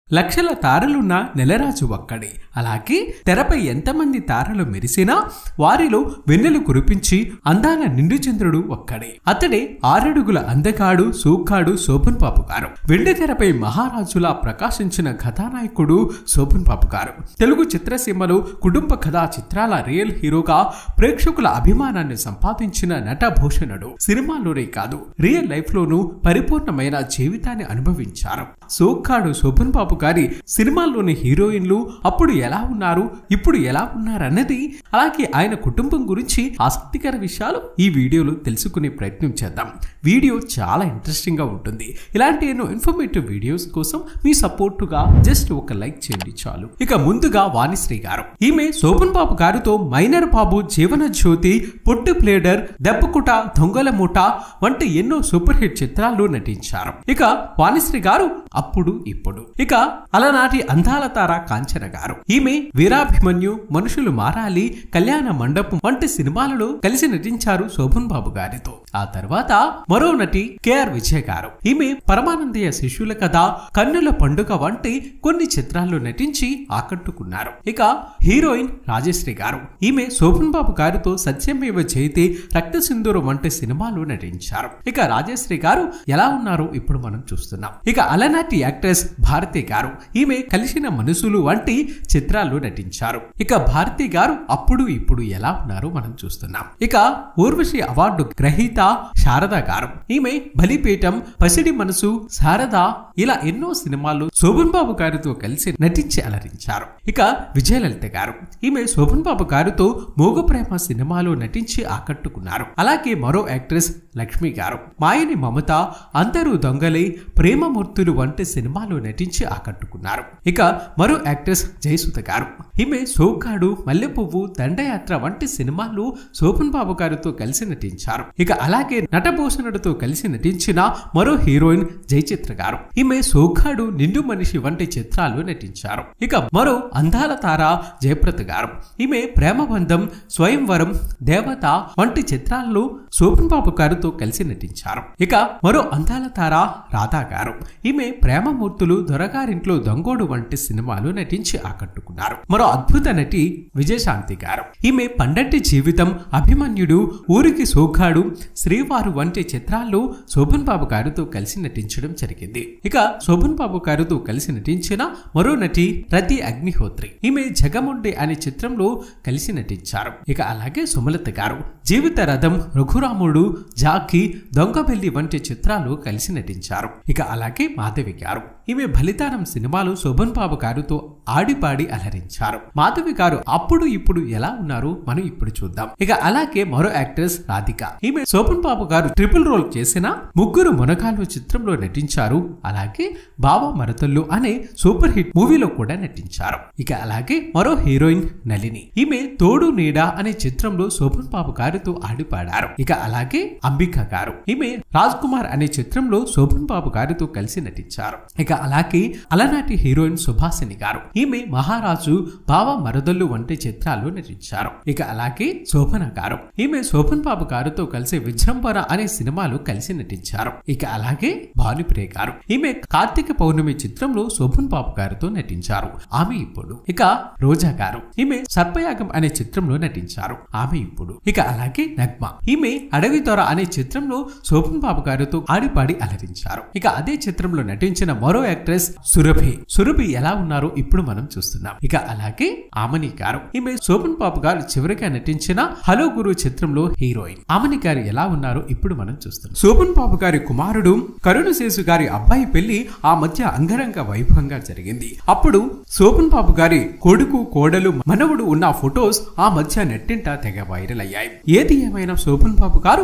లక్షల తారలున్న నెలరాజు ఒక్కడే. అలాగే తెరపై ఎంతమంది తారలు మెరిసినా వారిలో వెన్నెలు కురిపించి అందాల నిండు చంద్రుడు ఒక్కడే. అతడే 6 అడుగుల అందగాడు సోగ్గాడు శోభన్ బాబు గారు. వెండి తెరపై మహారాజులా ప్రకాశించిన కథానాయకుడు శోభన్ బాబు గారు. తెలుగు చిత్రసీమలో కుటుంబ కథా చిత్రాల రియల్ హీరోగా ప్రేక్షకుల అభిమానాన్ని సంపాదించిన నటభూషణుడు. సినిమాలోనే కాదు రియల్ లైఫ్ లోనూ పరిపూర్ణమైన జీవితాన్ని అనుభవించారు. సోగ్గాడు శోభన్ బాబు గారి సినిమాల్లోని హీరోయిన్లు అప్పుడు ఎలా ఉన్నారు, ఇప్పుడు ఎలా ఉన్నారన్నది, అలాగే ఆయన కుటుంబం గురించి ఆసక్తికర విషయాలు ఈ వీడియోలో తెలుసుకునే ప్రయత్నం చేద్దాం. వీడియో చాలా ఇంట్రెస్టింగ్ గా ఉంటుంది. ఇలాంటి ఎన్నో ఇన్ఫర్మేటివ్ వీడియోస్ కోసం మీ సపోర్టుగా జస్ట్ ఒక లైక్ చేయండి చాలు. ఇక ముందుగా వాణిశ్రీ గారు. ఈమె శోభన్ బాబు గారితో మైనర్ బాబు, జీవన జ్యోతి, పొట్టి ప్లేడర్, దెబ్బకుట, దొంగల మూట వంటి ఎన్నో సూపర్ హిట్ చిత్రాల్లో నటించారు. ఇక వాణిశ్రీ గారు అప్పుడు ఇప్పుడు. ఇక అలనాటి అందాల తార కాంచన గారు. ఈమె వీరాభిమన్యు, మనుషులు మారాలి, కళ్యాణ మండపం వంటి సినిమాలలో కలిసి నటించారు శోభన్ బాబు గారితో. ఆ తర్వాత మరో నటి కేఆర్ విజయ్ గారు. ఈమె పరమానందయ్య శిష్యుల కథ, కన్నుల పండుగ వంటి కొన్ని చిత్రాల్లో నటించి ఆకట్టుకున్నారు. ఇక హీరోయిన్ రాజశ్రీ గారు. ఈమె శోభన్ బాబు గారితో సత్యమేవ జయతే, రక్త సింధూరం వంటి సినిమాలు నటించారు. ఇక రాజశ్రీ గారు ఎలా ఉన్నారో ఇప్పుడు మనం చూస్తున్నాం. ఇక అలనాటి యాక్ట్రెస్ భారతి గారు. ఈమె కలిసిన మనసులు వంటి చిత్రాల్లో నటించారు. ఇక భారతి గారు అప్పుడు ఇప్పుడు ఎలా ఉన్నారో మనం చూస్తున్నాం. ఇక ఊర్వశి అవార్డు గ్రహీత శారద గారు. ఈమె బలిపీఠం, పసిడి మనసు, శారద ఇలా ఎన్నో సినిమాల్లో శోభన్ బాబు గారితో కలిసి నటించి అలరించారు. ఇక విజయలలిత గారు. ఈమె శోభన్ బాబు గారితో మోగ ప్రేమ సినిమాలో నటించి ఆకట్టుకున్నారు. అలాగే మరో యాక్ట్రెస్ లక్ష్మి గారు. మాయని మమత, అందరూ దొంగలే, ప్రేమమూర్తులు వంటి సినిమాలో నటించి ఆకట్టుకున్నారు. ఇక మరో యాక్ట్రెస్ జయసుధ గారు. ఈమె సోగ్గాడు, మల్లెపువ్వు, దండయాత్ర వంటి సినిమాలు శోభన్ బాబు గారితో కలిసి నటించారు. ఇక అలాగే నటభూషణుడితో కలిసి నటించిన మరో హీరోయిన్ జయచిత్ర గారు. ఈమె సోగ్గాడు, నిండు మనిషి వంటి చిత్రాలు నటించారు. ఇక మరో అందాల తార జయప్రద గారు. ఈమె ప్రేమబంధం, స్వయంవరం, దేవత వంటి చిత్రాల్లో శోభన్ బాబు గారితో కలిసి నటించారు. ఇక మరో అందాల తార రాధా గారు. ఈమె ప్రేమమూర్తులు, దొరగారింట్లో దొంగోడు వంటి సినిమాలు నటించి ఆకట్టుకున్నారు. మరో అద్భుత నటి విజయశాంతి గారు. ఈమె పండంటి జీవితం, అభిమన్యుడు, ఊరికి సోగ్గాడు, శ్రీవారు వంటి చిత్రాల్లో శోభన్ బాబు గారితో కలిసి నటించడం జరిగింది. ఇక శోభన్ బాబు గారితో కలిసి నటించిన మరో నటి రతి అగ్నిహోత్రి. ఈమె జగముండి అనే చిత్రంలో కలిసి నటించారు. ఇక అలాగే సుమలత గారు. జీవిత రథం, రఘురాముడు, జాకీ, దొంగబెల్లి వంటి చిత్రాలు కలిసి నటించారు. ఇక అలాగే మాధవి గారు. ఈమె బలిదానం సినిమాలో శోభన్ బాబు గారితో ఆడిపాడి అలరించారు. మాధవి గారు అప్పుడు ఇప్పుడు ఎలా ఉన్నారు మనం ఇప్పుడు చూద్దాం. ఇక అలాగే మరో యాక్ట్రెస్ రాధిక. ఈమె శోభన్ బాబు గారు ట్రిపుల్ రోల్ చేసిన ముగ్గురు మునగాళ్ళు చిత్రంలో నటించారు. అలాగే బావ మరతల్లు అనే సూపర్ హిట్ మూవీలో కూడా నటించారు. ఇక అలాగే మరో హీరోయిన్ నళిని. ఈమె తోడు నీడ అనే చిత్రంలో శోభన్ బాబు గారితో ఆడిపాడారు. ఇక అలాగే అంబిక గారు. ఈమె రాజ్ కుమార్ అనే చిత్రంలో శోభన్ బాబు గారితో కలిసి నటించారు. ఇక అలాగే అలనాటి హీరోయిన్ సుభాసిని గారు. ఈమె మహారాజు, బావ మరదల్లు వంటి చిత్రాల్లో నటించారు. ఇక అలాగే శోభన గారు. ఈమె శోభన్ బాబు గారితో కలిసి విజృంభణ అనే సినిమాలు కలిసి నటించారు. ఇక అలాగే భానుప్రియ గారు. ఈమె కార్తీక పౌర్ణమి చిత్రంలో శోభన్ బాబు గారితో నటించారు. ఆమె ఇప్పుడు. ఇక రోజా గారు. ఈమె సర్పయాగం అనే చిత్రంలో నటించారు. ఆమె ఇప్పుడు. ఇక అలాగే నగ్మ. ఈమె అడవి దొర అనే చిత్రంలో శోభన్ బాబు గారితో ఆడిపాడి అలరించారు. ఇక అదే చిత్రంలో నటించిన మరో యాక్ట్రెస్ సురభి. సురభి ఎలా ఉన్నారో ఇప్పుడు మనం చూస్తున్నాం. ఇక అలాగే ఆమని గారు. ఈమె శోభన్ బాబు గారు చివరిగా నటించిన హలో గురు చిత్రంలో హీరోయిన్. ఆమని గారు ఎలా ఉన్నారో ఇప్పుడు మనం చూస్తున్నాం. శోభన్ బాబు గారి కుమారుడు కరుణశేషు గారి అబ్బాయి పెళ్లి ఆ మధ్య అంగరంగ వైభవంగా జరిగింది. అప్పుడు శోభన్ బాబు గారి కొడుకు, కోడలు, మనవడు ఉన్న ఫొటోస్ ఆ మధ్య నెట్టింట తెగ వైరల్ అయ్యాయి. ఏది ఏమైనా శోభన్ బాబు గారు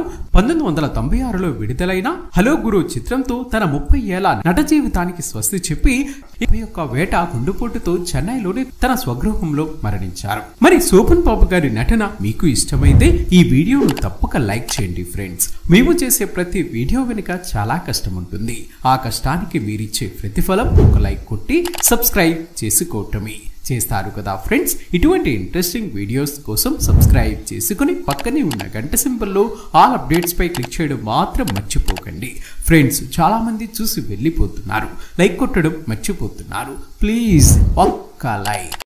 1996లో విడుదలైన హలో గురు చిత్రంతో తన 30 ఏళ్ల నట జీవితానికి స్వస్తి చెప్పి 21 వేట గుండెపోటుతో చెన్నైలోని తన స్వగృహంలో మరణించారు. మరి శోభన్ బాబు గారి నటన మీకు ఇష్టమైతే ఈ వీడియోను తప్పక లైక్ చేయండి ఫ్రెండ్స్. మేము చేసే ప్రతి వీడియో వెనుక చాలా కష్టం ఉంటుంది. ఆ కష్టానికి మీరిచ్చే ప్రతిఫలం ఒక లైక్ కొట్టి సబ్స్క్రైబ్ చేసుకోవటమే. చేస్తారు కదా ఫ్రెండ్స్. ఇటువంటి ఇంట్రెస్టింగ్ వీడియోస్ కోసం సబ్స్క్రైబ్ చేసుకుని పక్కనే ఉన్న గంట సింబల్లో ఆల్ అప్డేట్స్ పై క్లిక్ చేయడం మాత్రం మర్చిపోకండి ఫ్రెండ్స్. చాలా మంది చూసి వెళ్ళిపోతున్నారు, లైక్ కొట్టడం మర్చిపోతున్నారు. ప్లీజ్ ఒక్క లైక్.